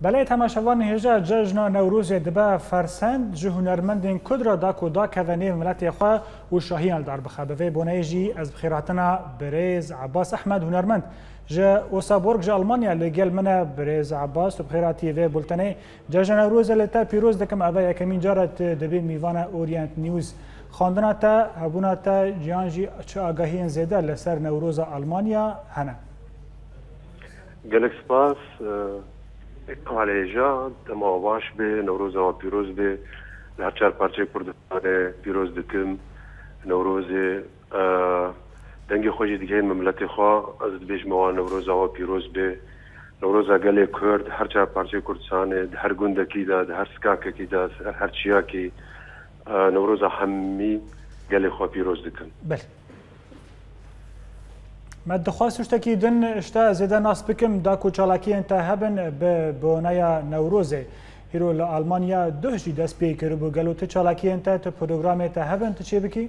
بله تماشاوان هجا جشن نوروز دبا فرسند جه هنرمندین کد را دا کدا کونی ملت خوا و شاهین دار بخبه بونایجی از بخیراتنا برز عباس احمد هنرمند جه اوسابورگ جه المانیا لگل من برز عباس و بخیراتی و بولتنه جشن نوروز لتا پیروز دکم اوه یکمین جارت دبی میوان اورینت نیوز خواندنا تا هبونا تا جیانجی چه آگاهی زیده لسر نوروز المانیا هنه گلک سپاس عليجا دما باش به نوروز و پیروز به هر چهار پارچه کردستان پیروز دکم نوروز دنگ خوشی دیگه مملت خواه از بیش موان نوروز و پیروز به نوروز گله کرد هر چهار پارچه کردستان هر گنده کی داد هر سکاک کی داد هر چیا کی نوروز همی گله خواه پیروز دکم. بله. ما دخواست اشتكي دن اشتا زيدا ناس بكم داكو چالاكي انت هبن بونايا نوروزه هيرو لألمانيا دهجي دست بي كربو قالو تچالاكي انت تبروغرام انت هبن تچي بكي؟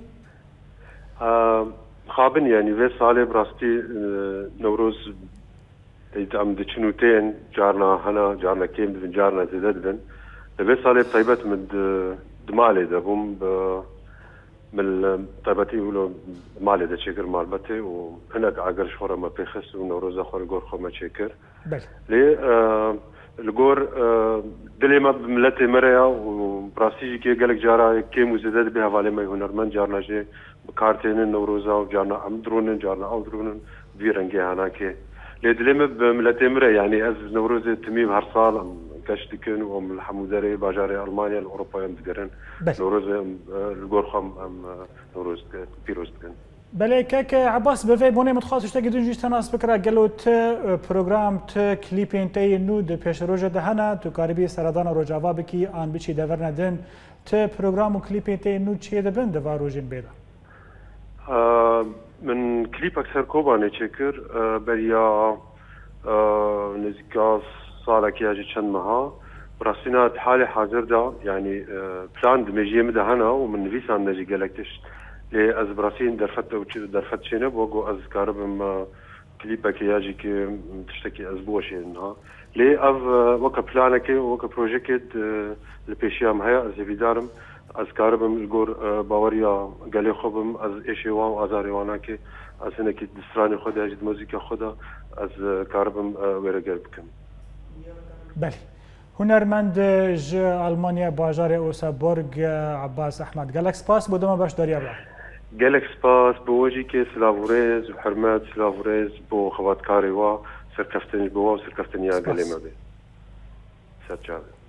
خابن يعني في صالي براستي نوروز ام دچنوتين جارنا هنا جارنا كيم بن جارنا زيدد بن في صالي طيبت من دمالي دبوم من طيبتي يقولوا مالي ده شكر مالبتي وهناك عقر شهورة ما بيخس ونوروز آخر الجور خو ما شكر. بل. ليه الجور دلي ما بملتي مريا وبراسيجي كي قالك جارا كي مزيدات بها فالي ما هنرمن جارنا جي بكارتين النوروزا وجارنا أمدرون جارنا أودرون بيرنجي هناك. ليه دلي ما بملتي مريا يعني از نوروز تميم هرصال كاشتكن وهم الحموداري باجاري ألمانيا الأوروبا يمتقرن نوروز الجورخم نوروز بيروز كن. بله كك عباس بفي بوني متخاص اشتاق دنجي تناس بكرة قالوا ت بروجرام ت كليبين تي نود بيش روجا دهنا تو قاربي سردان روجاوا بكي آن بيشي دورنا دن ت بروجرام وكليبين تي نود شيء دبن دوا روجين بيدا. من كليب أكثر كوبا نشكر بريا نزكاس صار كياجي چند مها براسينا حالي حاضر دا يعني بلان دمجيه مدهنا ومن فيسان نجي جالكتش لي از براسين درفت شينا بوغو از كاربم كليبا كياجي كي تشتكي اسبوعشي انها لي اف وكا بلانك وكا بروجيكت البيشيام هيا از فيدارم از كاربم الجور باوريا قالي خوبم از ايشيوا وازاري واناكي از هناك دستراني خدا جد موزيكا خدا از كاربم ويرجر بكم. بله هنرمند ج ألمانيا باجار اوسابورگ عباس احمد گلک سپاس بودم باش داریا با گلک سپاس بوجی که سلاوريز وحرمات سلاوريز بو خوات كاري وا سركفتني بوا سركفتني يا قليمه بي سرچاوي